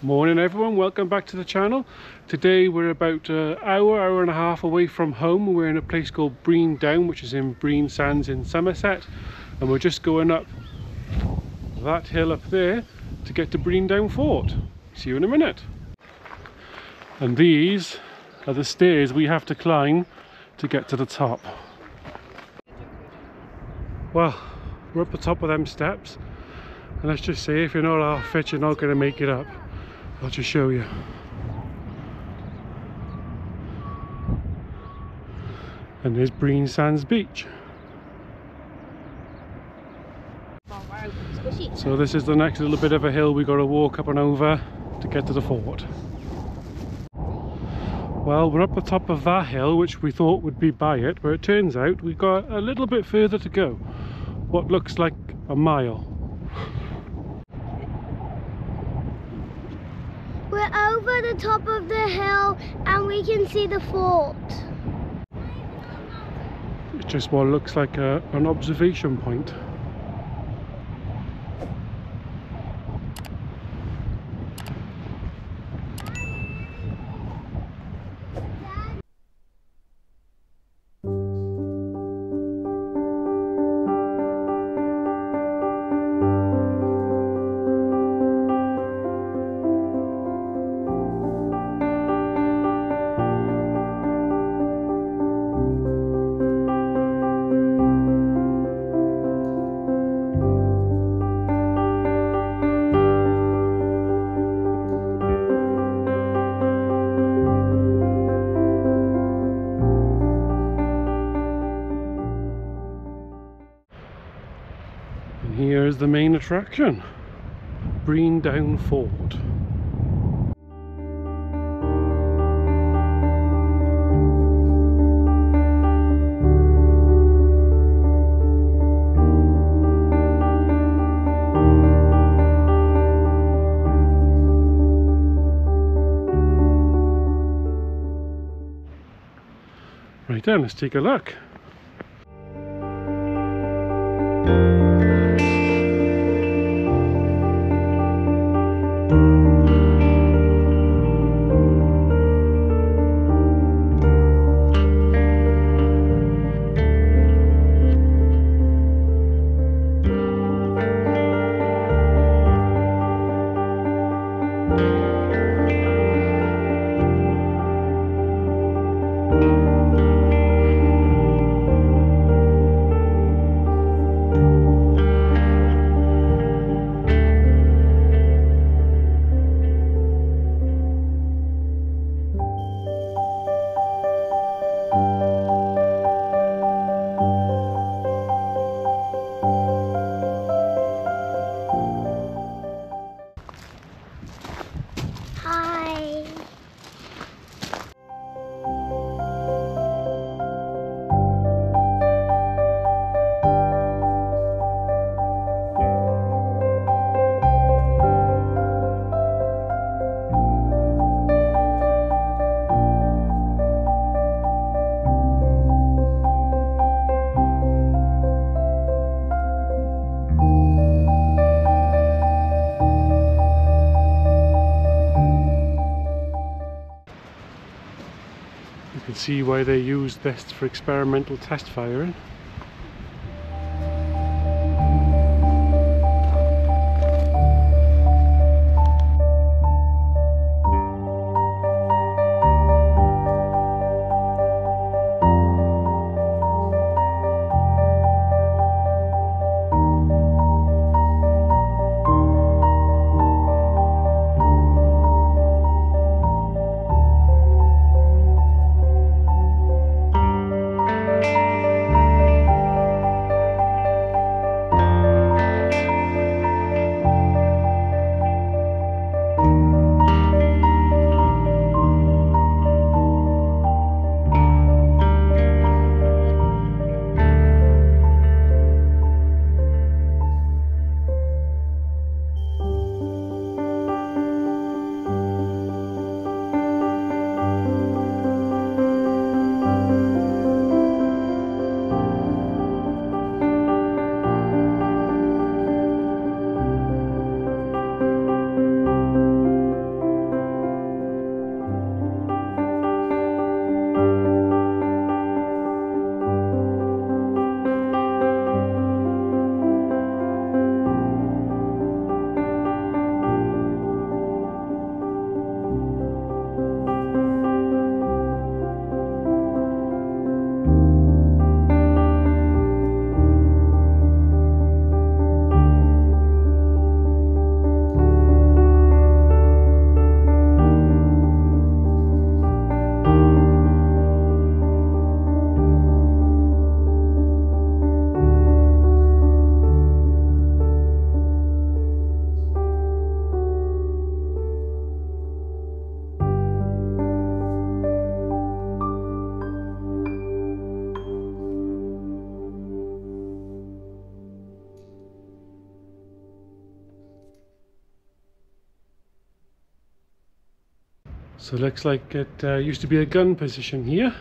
Morning everyone, welcome back to the channel. Today we're about an hour and a half away from home. We're in a place called Brean Down, which is in Brean Sands in Somerset, and we're just going up that hill up there to get to Brean Down Fort. See you in a minute. And these are the stairs we have to climb to get to the top. Well, we're up the top of them steps, and let's just say if you're not half fit, you're not going to make it up. I'll just show you. And there's Brean Sands Beach. So this is the next little bit of a hill we got to walk up and over to get to the fort. Well, we're up the top of that hill, which we thought would be by it, but it turns out we've got a little bit further to go. What looks like a mile. We're over the top of the hill and we can see the fort. It's just what looks like an observation point. Here's the main attraction, Brean Down Fort. Right then, let's take a look. You can see why they use this for experimental test firing. So it looks like it used to be a gun position here.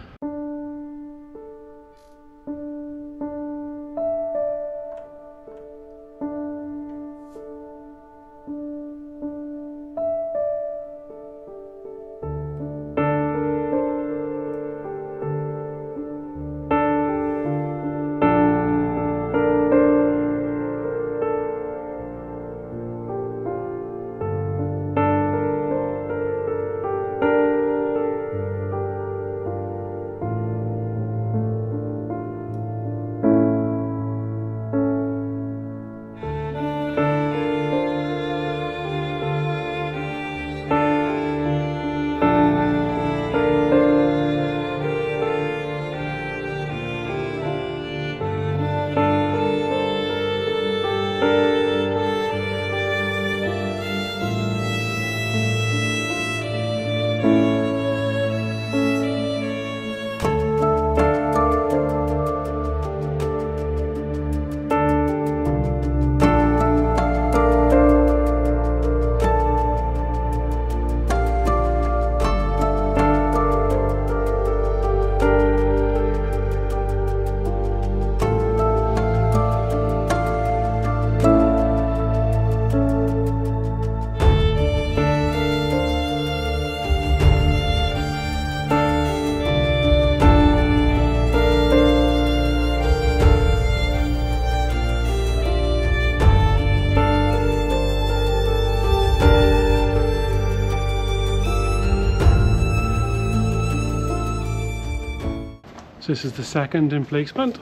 So this is the second emplacement.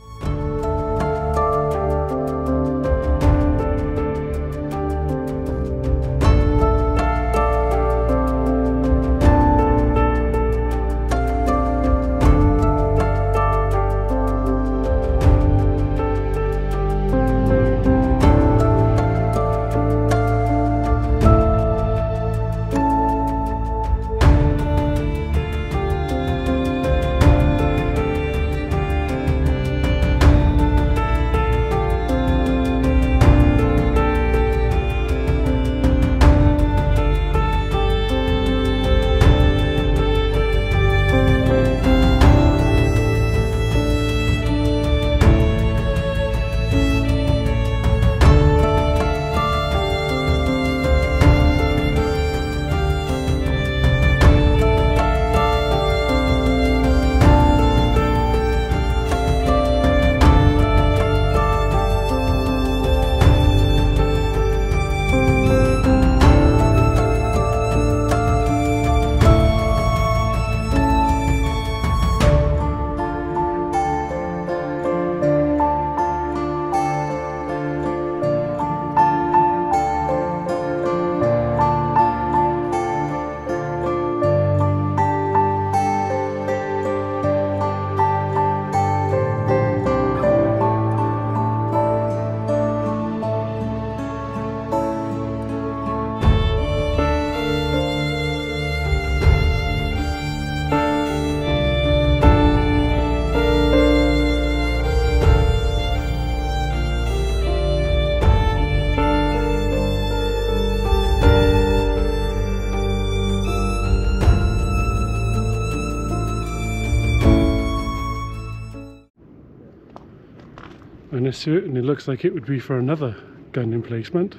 And it certainly looks like it would be for another gun emplacement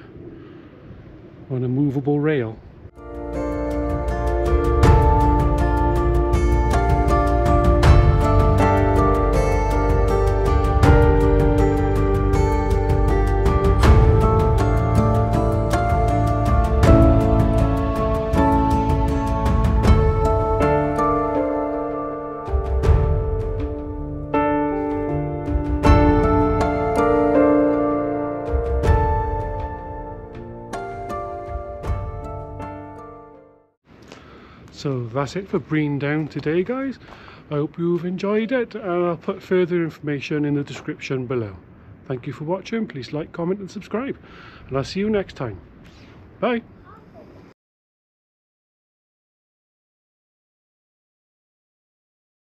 on a movable rail. So that's it for Brean Down today, guys. I hope you've enjoyed it, and I'll put further information in the description below. Thank you for watching. Please like, comment and subscribe, and I'll see you next time. Bye.